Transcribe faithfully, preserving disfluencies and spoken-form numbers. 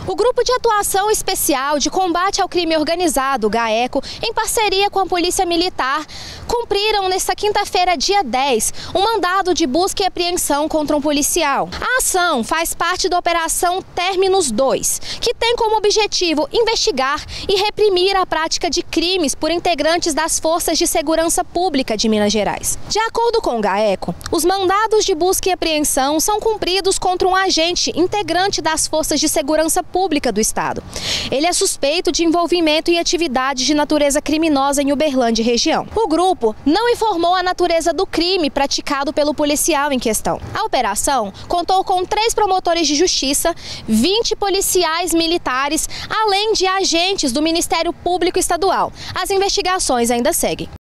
O Grupo de Atuação Especial de Combate ao Crime Organizado, GAECO, em parceria com a Polícia Militar, cumpriram nesta quinta-feira, dia dez, um mandado de busca e apreensão contra um policial. A ação faz parte da Operação Terminus dois, que tem como objetivo investigar e reprimir a prática de crimes por integrantes das Forças de Segurança Pública de Minas Gerais. De acordo com o GAECO, os mandados de busca e apreensão são cumpridos contra um agente integrante das Forças de Segurança Pública do Estado. Ele é suspeito de envolvimento em atividades de natureza criminosa em Uberlândia e região. O grupo não informou a natureza do crime praticado pelo policial em questão. A operação contou com três promotores de justiça, vinte policiais militares, além de agentes do Ministério Público Estadual. As investigações ainda seguem.